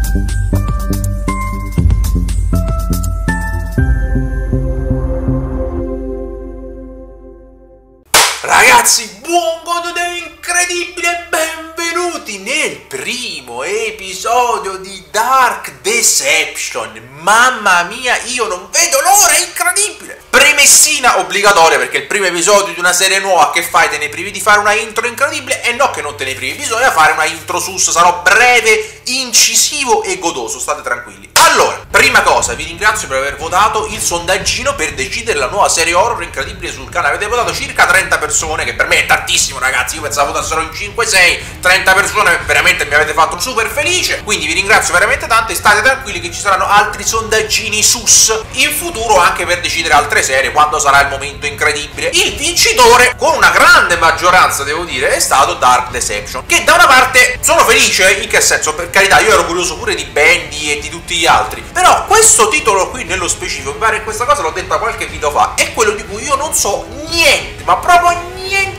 Ragazzi, buon modo incredibile, benvenuti nel primo episodio di Dark Deception. Mamma mia, io non vedo l'ora, è incredibile! Premessina obbligatoria, perché il primo episodio di una serie nuova, che fai? Te ne privi di fare una intro incredibile? E no che non te ne privi, bisogna fare una intro sus, sarò breve, incisivo e godoso, state tranquilli. Allora, prima cosa, vi ringrazio per aver votato il sondaggino per decidere la nuova serie horror incredibile sul canale. Avete votato circa 30 persone, che per me è tantissimo ragazzi, io pensavo votassero in 5-6, 30 persone, veramente mi avete fatto super felice, quindi vi ringrazio veramente tanto e state tranquilli che ci saranno altri sondaggini sus in futuro anche per decidere altre serie quando sarà il momento incredibile. Il vincitore, con una grande maggioranza devo dire, è stato Dark Deception, che da una parte sono felice, in che senso? Per carità, io ero curioso pure di Bendy e di tutti gli altri, però questo titolo qui nello specifico, mi pare che questa cosa l'ho detta qualche video fa, è quello di cui io non so niente, ma proprio niente.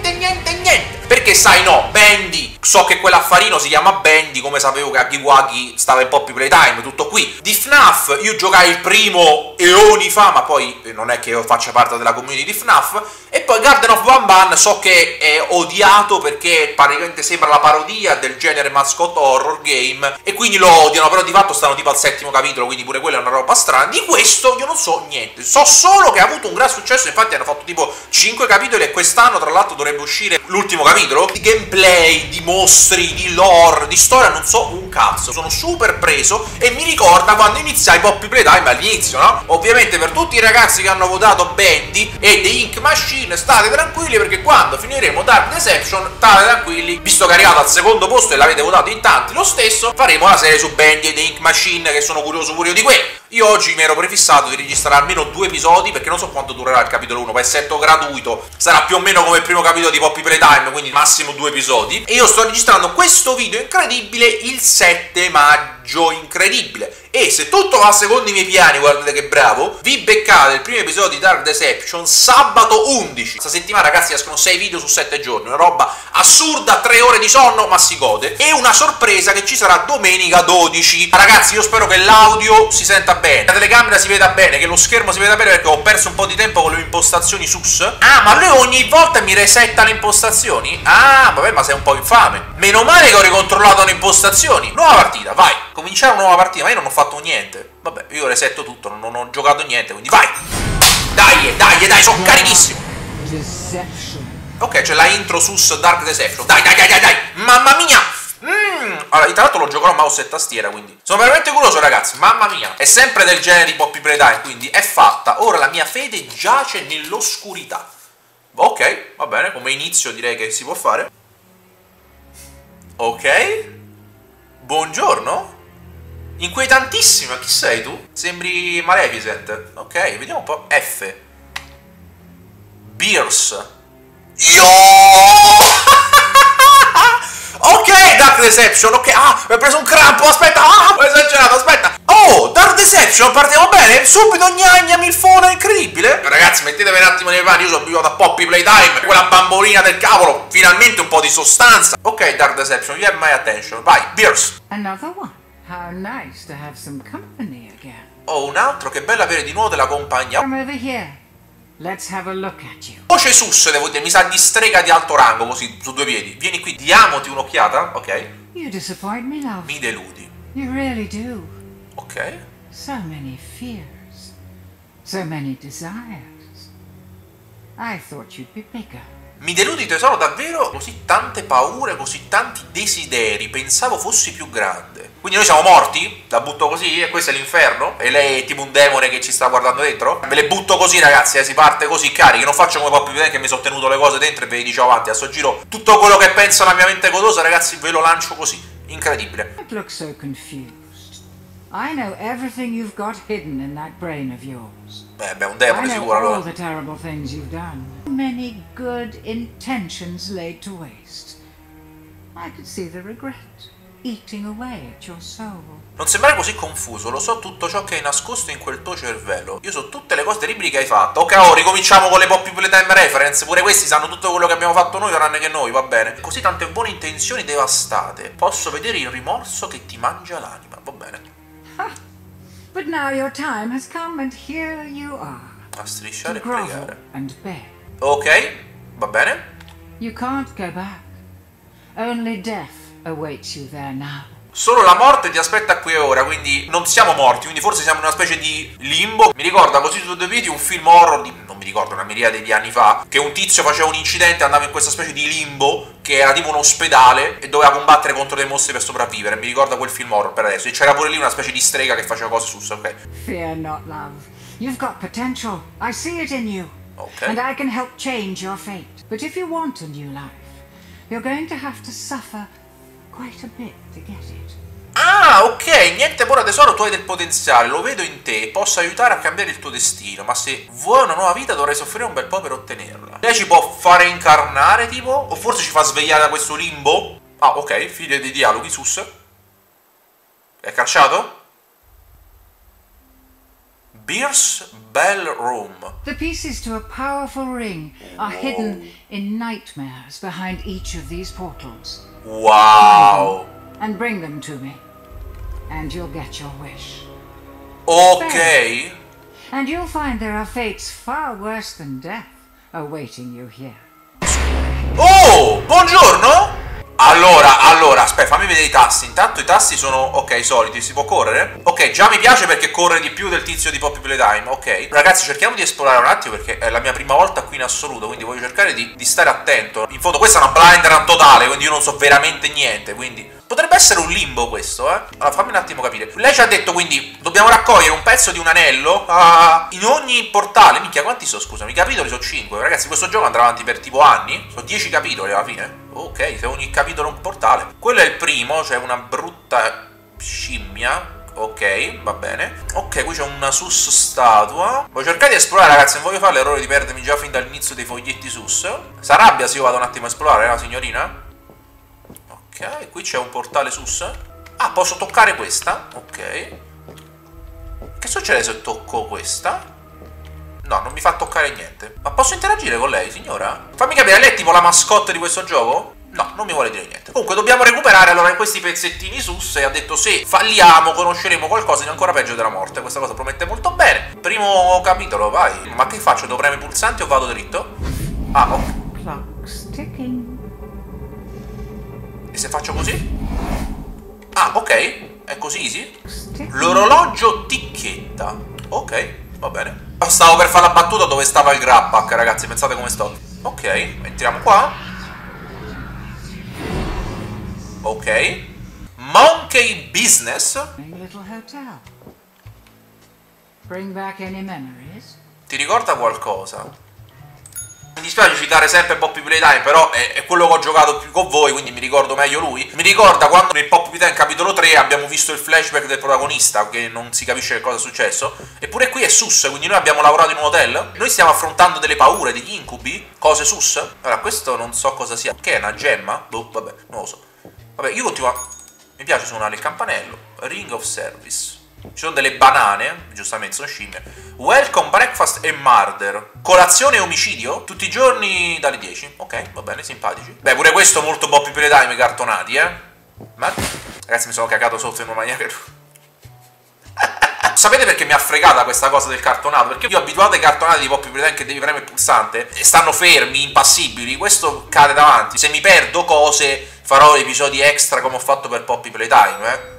Perché sai, no, Bendy, so che quell'affarino si chiama Bendy, come sapevo che Huggy Wuggy stava in Poppy Playtime, tutto qui. Di FNAF io giocai il primo eoni fa, ma poi non è che io faccia parte della community di FNAF. E poi Garden of Banban so che è odiato perché praticamente sembra la parodia del genere mascot horror game e quindi lo odiano, però di fatto stanno tipo al 7° capitolo, quindi pure quella è una roba strana. Di questo io non so niente, so solo che ha avuto un gran successo, infatti hanno fatto tipo 5 capitoli e quest'anno tra l'altro dovrebbe uscire l'ultimo capitolo. Di gameplay, di mostri, di lore, di storia non so un cazzo, sono super preso e mi ricorda quando iniziai Poppy Playtime all'inizio, no? Ovviamente per tutti i ragazzi che hanno votato Bendy e The Ink Machine state tranquilli, perché quando finiremo Dark Deception, state tranquilli, visto che è arrivato al secondo posto e l'avete votato in tanti lo stesso, faremo la serie su Bendy e The Ink Machine, che sono curioso pure io di quello. Io oggi mi ero prefissato di registrare almeno 2 episodi, perché non so quanto durerà il capitolo 1, essendo gratuito sarà più o meno come il primo capitolo di Poppy Playtime, quindi massimo 2 episodi, e io sto registrando questo video incredibile il 7 maggio, incredibile. E se tutto va secondo i miei piani, guardate che bravo, vi beccate il primo episodio di Dark Deception sabato 11. Questa settimana ragazzi escono 6 video su 7 giorni, una roba assurda, 3 ore di sonno, ma si gode. E una sorpresa che ci sarà domenica 12. Ragazzi, io spero che l'audio si senta bene, la telecamera si veda bene, che lo schermo si veda bene, perché ho perso un po' di tempo con le impostazioni sus. Ah, ma lui ogni volta mi resetta le impostazioni? Ah, vabbè, ma sei un po' infame. Meno male che ho ricontrollato le impostazioni. Nuova partita, vai. Cominciare una nuova partita, ma io non ho fatto niente. Vabbè, io resetto tutto, non ho giocato niente, quindi vai. Dai, sono carichissimo. Ok, c'è la intro sus Dark Deception. Dai. Mamma mia. Allora, tra l'altro lo giocherò mouse e tastiera, quindi sono veramente curioso ragazzi, mamma mia. È sempre del genere di Poppy Playtime, quindi è fatta. Ora la mia fede giace nell'oscurità. Ok, va bene, come inizio direi che si può fare. Ok. Buongiorno. Inquietantissima, chi sei tu? Sembri Maleficent. Ok, vediamo un po'. F. Beers. Io. Ok, Dark Deception, ok. Ah, mi ha preso un crampo, aspetta. Ah, ho esagerato, aspetta. Oh, Dark Deception, partiamo bene. Subito gnagna milfona, incredibile. Ragazzi, mettetevi un attimo nei panni, io sono abituato a Poppy Playtime, quella bambolina del cavolo. Finalmente un po' di sostanza. Ok, Dark Deception, you have my attention. Vai, Beers. Another one. How nice to have some company again. Oh, un altro, che bello avere di nuovo della compagnia. Come over here. Let's have a look at you. Voce sus, devo dire, mi sa di strega di alto rango, così, su 2 piedi. Vieni qui, diamoti un'occhiata, ok? You disappoint me, love. Mi deludi. You really do. Ok. So many fears. So many desires. I thought you'd be bigger. Mi deludi tesoro, davvero? Così tante paure, così tanti desideri, pensavo fossi più grande. Quindi noi siamo morti? La butto così? E questo è l'inferno? E lei è tipo un demone che ci sta guardando dentro? Ve le butto così ragazzi, si parte così carichi. Non faccio come Poppy Playtime che mi sono tenuto le cose dentro e ve le dicevo avanti. A sto giro tutto quello che penso la mia mente godosa ragazzi ve lo lancio così. Incredibile. Don't look so confused. I know everything you've got hidden in that brain of yours. Beh, un demone I know sicuro all allora. the terrible things you've done. Many good intentions laid to waste. I could see the regret. eating away at your soul. Non sembrare così confuso, lo so tutto ciò che hai nascosto in quel tuo cervello. Io so tutte le cose terribili che hai fatto. Ok, oh, ricominciamo con le Poppy Playtime reference. Pure questi sanno tutto quello che abbiamo fatto noi, tranne che noi, va bene. Così tante buone intenzioni devastate. Posso vedere il rimorso che ti mangia l'anima, va bene. But now your time has come and here you are. A strisciare e To grovel pregare. and beg. Ok, va bene. You can't go back. Only death awaits you there now. Solo la morte ti aspetta qui e ora, quindi non siamo morti, quindi forse siamo in una specie di limbo. Mi ricorda così su due video un film horror di, non mi ricordo, una miriade di anni fa, che un tizio faceva un incidente e andava in questa specie di limbo, che era tipo un ospedale, e doveva combattere contro dei mostri per sopravvivere. Mi ricorda quel film horror per adesso. E c'era pure lì una specie di strega che faceva cose sus, ok? Fear not, love. You've got potential. I see it in you. Ok. And I can help change your fate. But if you want a new life, you're going to have to suffer quite a bit to get it. Ah, ok, niente buona tesoro, tu hai del potenziale, lo vedo in te, posso aiutare a cambiare il tuo destino, ma se vuoi una nuova vita dovrai soffrire un bel po' per ottenerla. Lei ci può fare incarnare, tipo? O forse ci fa svegliare da questo limbo? Ah, ok, figlia dei dialoghi, sus. È cacciato? Beer's Bell Room. The pieces to a powerful ring are hidden in nightmares behind each of these portals. Wow. And bring them to me, and you'll get your wish. Ok. And you'll find there are fates far worse than death awaiting you here. Oh, buongiorno. Allora, aspetta, fammi vedere i tassi. Intanto i tassi sono, ok, soliti, si può correre? Ok, già mi piace perché corre di più del tizio di Poppy Playtime, ok. Ragazzi, cerchiamo di esplorare un attimo perché è la mia prima volta qui in assoluto, quindi voglio cercare di stare attento. In fondo questa è una blind run totale, quindi io non so veramente niente, quindi potrebbe essere un limbo questo, eh. Allora, fammi un attimo capire. Lei ci ha detto, quindi, dobbiamo raccogliere un pezzo di un anello in ogni portale. Minchia, quanti sono, scusami? I capitoli sono 5. Ragazzi, questo gioco andrà avanti per tipo anni. Sono 10 capitoli alla fine. Ok, se ogni capitolo è un portale. Quello è il primo, cioè una brutta scimmia. Ok, va bene. Ok, qui c'è una sus statua. Voglio cercare di esplorare, ragazzi. Non voglio fare l'errore di perdermi già fin dall'inizio dei foglietti sus. S'arrabbia se io vado un attimo a esplorare, la signorina? Ok, qui c'è un portale sus. Ah, posso toccare questa? Ok. Che succede se tocco questa? No, non mi fa toccare niente. Ma posso interagire con lei, signora? Fammi capire, lei è tipo la mascotte di questo gioco? No, non mi vuole dire niente. Comunque dobbiamo recuperare allora questi pezzettini sus. E ha detto se falliamo conosceremo qualcosa di ancora peggio della morte. Questa cosa promette molto bene. Primo capitolo, vai. Ma che faccio? Devo premere i pulsanti o vado dritto? Ah, ok. Clock's ticking. E se faccio così? Ah, ok. È così easy. L'orologio ticchetta. Ok, va bene. Stavo per fare la battuta dove stava il grabback, ragazzi. Pensate come sto. Ok, entriamo qua. Ok. Monkey Business. Little hotel. Bring back any memories? Ti ricorda qualcosa? Mi dispiace citare sempre Poppy Playtime, però è quello che ho giocato più con voi, quindi mi ricordo meglio lui. Mi ricorda quando nel Poppy Playtime capitolo 3 abbiamo visto il flashback del protagonista, che non si capisce che cosa è successo. Eppure qui è sus, quindi noi abbiamo lavorato in un hotel. Noi stiamo affrontando delle paure, degli incubi, cose sus. Allora, questo non so cosa sia. Che è una gemma? Boh, vabbè, non lo so. Vabbè, io continuo a... Mi piace suonare il campanello. Ring of Service. Ci sono delle banane, giustamente sono scimmie. Welcome, breakfast e murder. Colazione e omicidio? Tutti i giorni dalle 10. Ok, va bene, simpatici. Beh, pure questo molto Poppy Playtime cartonati, Ma... Ragazzi, mi sono cagato sotto in una maniera che... Sapete perché mi ha fregata questa cosa del cartonato? Perché io ho abituato ai cartonati di Poppy Playtime che devi premere il pulsante e stanno fermi, impassibili. Questo cade davanti. Se mi perdo cose, farò episodi extra come ho fatto per Poppy Playtime,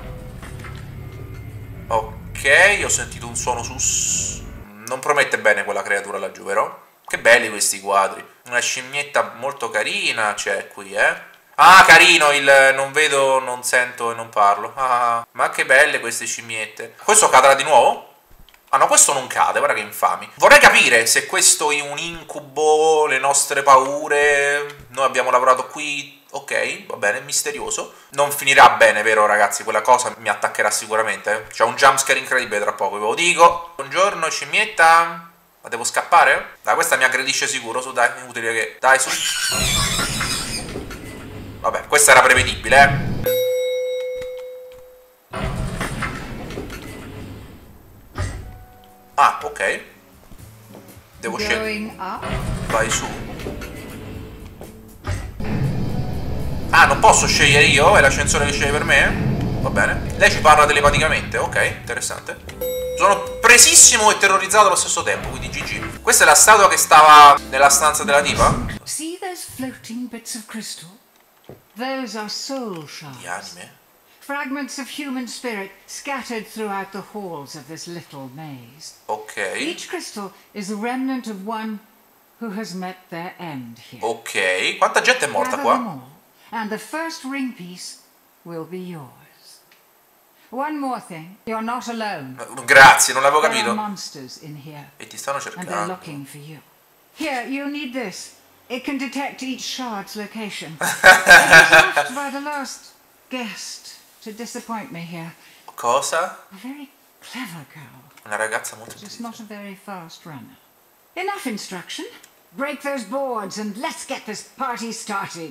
Ok, ho sentito un suono sus. Non promette bene quella creatura laggiù, vero? Che belli questi quadri. Una scimmietta molto carina c'è qui, Ah, carino il non vedo, non sento e non parlo. Ah, ma che belle queste scimmiette. Questo cadrà di nuovo? Ah no, questo non cade, guarda che infami. Vorrei capire se questo è un incubo, le nostre paure. Noi abbiamo lavorato qui. Ok, va bene, misterioso. Non finirà bene, vero ragazzi? Quella cosa mi attaccherà sicuramente. C'è un jumpscare incredibile tra poco, ve lo dico. Buongiorno, scimmietta. Ma devo scappare? Dai, questa mi aggredisce sicuro, su dai, inutile che... Dai, su. Vabbè, questa era prevedibile, Ah, ok. Devo scegliere. Vai su. Ah, non posso scegliere io? È l'ascensore che sceglie per me? Va bene. Lei ci parla telepaticamente. Ok, interessante. Sono presissimo e terrorizzato allo stesso tempo, quindi GG. Questa è la statua che stava nella stanza della tipa? See those floating bits of crystal? Those are soul shards. Di anime? Fragments of human spirit scattered throughout the halls of this little maze. Ok. Each crystal is the remnant of one who has met their end here. Ok. Quanta gente è morta Gather qua? them all, and the first ring piece will be yours. One more thing, you're not alone. Grazie, non l'avevo There are capito. monsters in here, E ti stanno and they're cercando. looking for you. Here, you need this. It can detect each shard's location. It was left by the last guest to disappoint me here. Cosa? A very clever girl, Una ragazza molto just intelligente. not a very fast runner. Enough instruction. Break those boards and let's get this party started.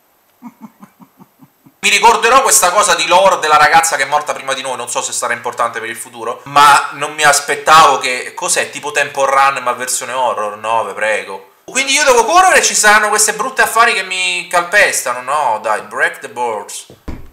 Mi ricorderò questa cosa di lore della ragazza che è morta prima di noi, non so se sarà importante per il futuro, ma non mi aspettavo che... Cos'è? Tipo Temple Run ma versione horror? No, ve prego. Quindi io devo correre e ci saranno queste brutte affari che mi calpestano. No, dai, break the boards.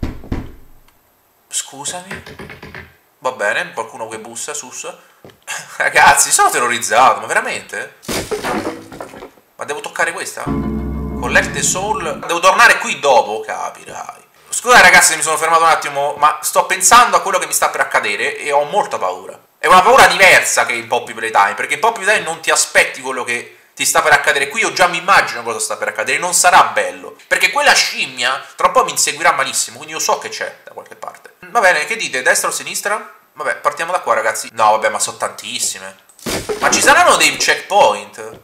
Scusami. Va bene, qualcuno che bussa, sus. Ragazzi, sono terrorizzato, ma veramente? Ma devo toccare questa? Collect the soul. Devo tornare qui dopo, capirai. Scusate ragazzi se mi sono fermato un attimo, ma sto pensando a quello che mi sta per accadere e ho molta paura. È una paura diversa che in Poppy Playtime, perché in Poppy Playtime non ti aspetti quello che ti sta per accadere. Qui io già mi immagino cosa sta per accadere, non sarà bello, perché quella scimmia tra un po' mi inseguirà malissimo, quindi io so che c'è da qualche parte. Va bene, che dite? Destra o sinistra? Vabbè, partiamo da qua ragazzi. No, vabbè, ma sono tantissime. Ma ci saranno dei checkpoint?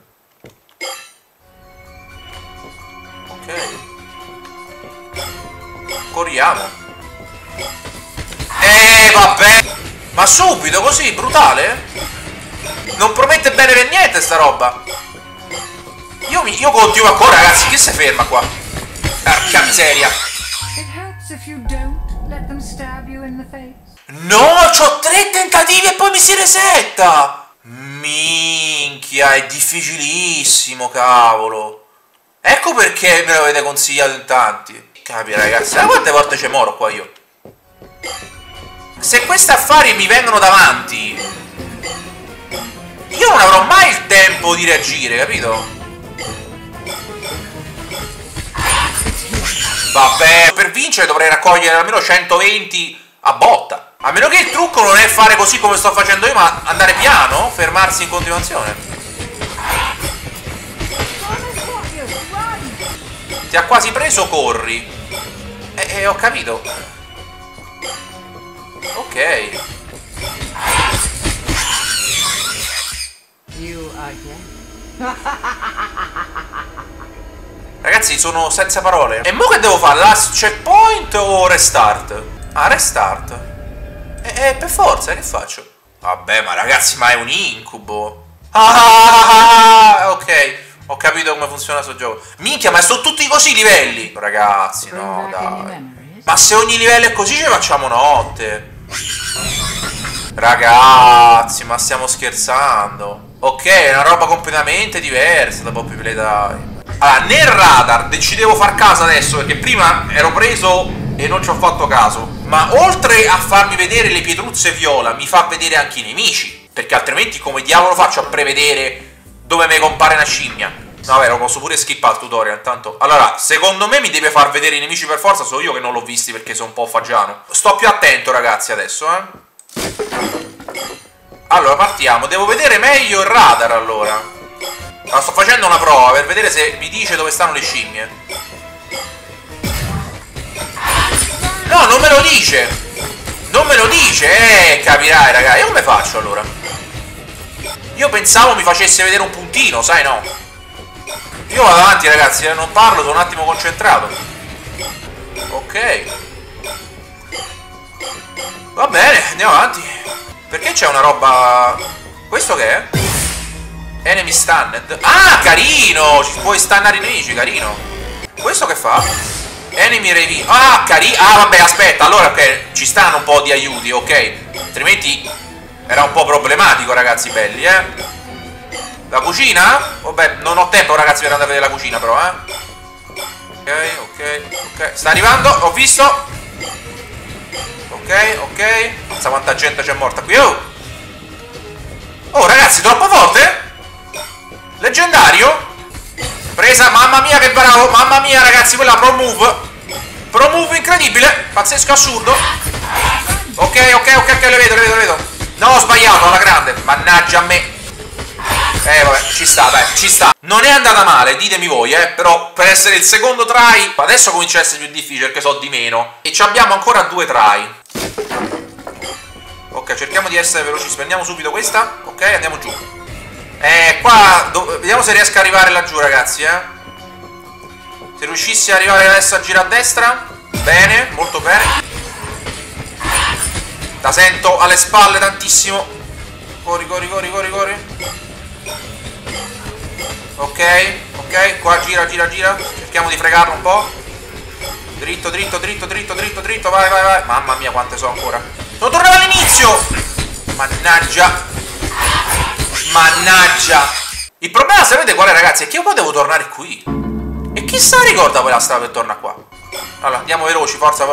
Ok. Corriamo. Vabbè. Ma subito così, brutale? Non promette bene per niente sta roba. Io continuo a correre, ragazzi. Chi si ferma qua? Porca miseria. It helps if you don't let them stab you in the face. No, c'ho 3 tentativi e poi mi si resetta. Minchia, è difficilissimo, cavolo. Ecco perché me lo avete consigliato in tanti. Capi ragazzi, da quante volte ci moro qua io? Se questi affari mi vengono davanti, io non avrò mai il tempo di reagire, capito? Vabbè, per vincere dovrei raccogliere almeno 120 a botta. A meno che il trucco non è fare così come sto facendo io, ma andare piano, fermarsi in continuazione. Ti ha quasi preso, corri. Ho capito. Ok. Ragazzi, sono senza parole. E mo che devo fare? Last checkpoint o restart? Ah, restart. Per forza, che faccio? Vabbè, ma ragazzi, ma è un incubo. Ok. Ho capito come funziona sto gioco. Minchia, ma sono tutti così i livelli. Ragazzi, no, dai. Ma se ogni livello è così ci facciamo notte. Ragazzi, ma stiamo scherzando. Ok, è una roba completamente diversa da Poppy Playtime. Allora, nel radar ci devo far caso adesso, perché prima ero preso e non ci ho fatto caso. Ma oltre a farmi vedere le pietruzze viola, mi fa vedere anche i nemici. Perché altrimenti come diavolo faccio a prevedere dove mi compare una scimmia? No, vabbè, lo posso pure skippare il tutorial, intanto. Allora, secondo me mi deve far vedere i nemici per forza, sono io che non l'ho visti perché sono un po' fagiano. Sto più attento, ragazzi, adesso, Allora, partiamo. Devo vedere meglio il radar, allora. Allora, sto facendo una prova per vedere se mi dice dove stanno le scimmie. No, non me lo dice. Non me lo dice, capirai, ragazzi. Io come faccio, allora? Io pensavo mi facesse vedere un puntino, sai, no? Io vado avanti, ragazzi, non parlo, sono un attimo concentrato. Ok. Va bene, andiamo avanti. Perché c'è una roba... Questo che è? Enemy stunned. Ah, carino! Ci puoi stannare i nemici, carino. Questo che fa? Enemy reveal. Ah, carino. Ah, vabbè, aspetta. Allora, ok, ci stanno un po' di aiuti, ok? Altrimenti... Era un po' problematico, ragazzi belli, La cucina? Vabbè, non ho tempo, ragazzi, per andare a vedere la cucina, però, Ok. Sta arrivando, ho visto. Ok. Pensa quanta gente c'è morta qui. Oh, ragazzi, troppo forte? Leggendario? Presa, mamma mia che bravo. Mamma mia, ragazzi, quella pro move incredibile. Pazzesco, assurdo. Ok, le vedo. No, ho sbagliato, alla grande. Mannaggia a me. Vabbè, ci sta, dai, ci sta. Non è andata male, ditemi voi, però per essere il secondo try, adesso comincia a essere più difficile perché so di meno. E ci abbiamo ancora 2 try. Ok, cerchiamo di essere veloci. Prendiamo subito questa. Ok, andiamo giù. Qua, vediamo se riesco a arrivare laggiù, ragazzi, Se riuscissi a arrivare adesso a girare a destra. Bene, molto bene. La sento alle spalle tantissimo. Corri. Ok, qua gira. Cerchiamo di fregarlo un po'. Dritto. Vai. Mamma mia, quante sono ancora. Sono tornato all'inizio. Mannaggia. Il problema, sapete qual è, ragazzi? È che io poi devo tornare qui. E chissà ricorda poi la strada per tornare qua. Allora, andiamo veloci. Forza.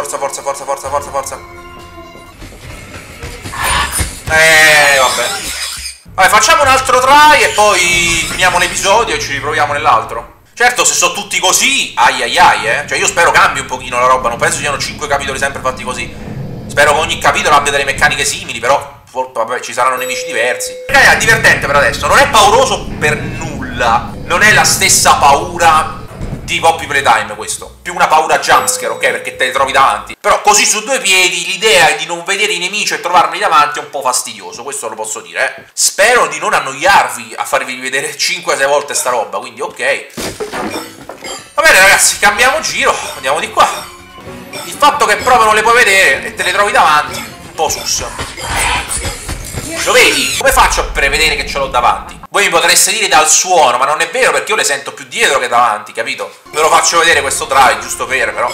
Vabbè, facciamo un altro try e poi finiamo l'episodio e ci riproviamo nell'altro. Certo, se sono tutti così, Cioè, io spero cambi un pochino la roba, non penso siano 5 capitoli sempre fatti così. Spero che ogni capitolo abbia delle meccaniche simili, però, vabbè, ci saranno nemici diversi. È divertente per adesso, non è pauroso per nulla. Non è la stessa paura di Poppy Playtime questo. Più una paura jumpscare, ok? Perché te le trovi davanti. Però così su 2 piedi l'idea di non vedere i nemici e trovarli davanti è un po' fastidioso, questo lo posso dire, Spero di non annoiarvi a farvi vedere 5-6 volte sta roba, quindi ok. Va bene, ragazzi, cambiamo giro, andiamo di qua. Il fatto che proprio non le puoi vedere e te le trovi davanti, un po' sus. Lo vedi? Come faccio a prevedere che ce l'ho davanti? Voi mi potreste dire dal suono, ma non è vero perché io le sento più dietro che davanti, capito? Ve lo faccio vedere questo try, giusto per, però.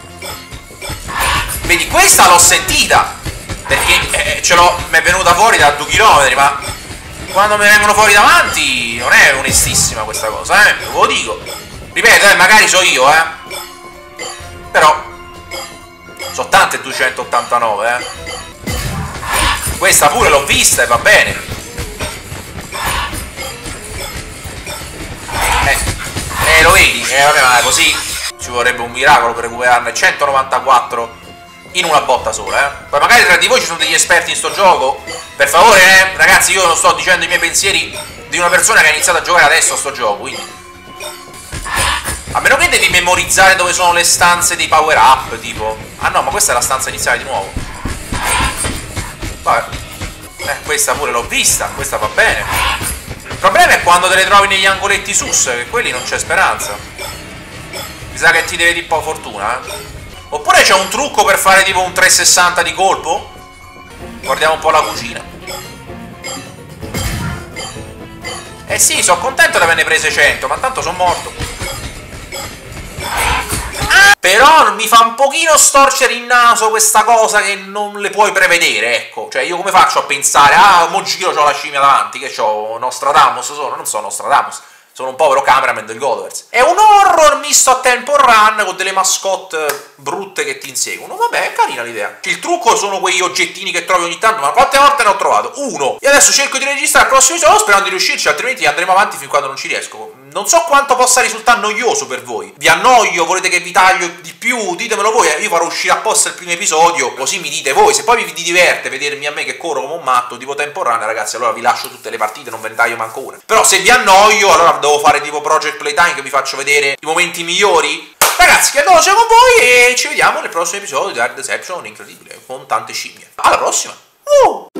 Vedi, questa l'ho sentita, perché mi è venuta fuori da 2 km, ma quando mi vengono fuori davanti non è onestissima questa cosa, ve lo dico. Ripeto, magari so io, però sono tante 289, Questa pure l'ho vista e va bene. Lo vedi? Vabbè, ma così ci vorrebbe un miracolo per recuperarne 194 in una botta sola, Poi magari tra di voi ci sono degli esperti in sto gioco. Per favore, ragazzi, io non sto dicendo i miei pensieri di una persona che ha iniziato a giocare adesso a sto gioco, quindi. A meno che devi memorizzare dove sono le stanze dei power up, tipo. Ah no, ma questa è la stanza iniziale di nuovo. Vabbè. Questa pure l'ho vista, questa va bene. Il problema è quando te le trovi negli angoletti sus, che quelli non c'è speranza. Mi sa che ti devi un po' fortuna, Oppure c'è un trucco per fare tipo un 360 di colpo? Guardiamo un po' la cucina. Sì, sono contento di averne prese 100, ma tanto sono morto. Però mi fa un pochino storcere il naso questa cosa che non le puoi prevedere, ecco. Cioè, io come faccio a pensare, mo giro, c'ho la scimmia davanti, che c'ho Nostradamus, non so Nostradamus. Sono un povero cameraman del Godovers. È un horror misto a Temple Run con delle mascotte brutte che ti inseguono. Vabbè, è carina l'idea. Il trucco sono quegli oggettini che trovi ogni tanto, ma quante volte ne ho trovato? 1. E adesso cerco di registrare il prossimo episodio sperando di riuscirci, altrimenti andremo avanti fin quando non ci riesco. Non so quanto possa risultare noioso per voi. Vi annoio? Volete che vi taglio di più? Ditemelo voi. Io farò uscire apposta il primo episodio, così mi dite voi. Se poi vi diverte vedermi a me che corro come un matto tipo Temple Run, ragazzi, allora vi lascio tutte le partite, non ve ne taglio manco una. Però se vi annoio, allora devo fare tipo Project Playtime, che vi faccio vedere i momenti migliori. Ragazzi, che cosa con voi e ci vediamo nel prossimo episodio di Dark Deception incredibile, con tante scimmie. Alla prossima!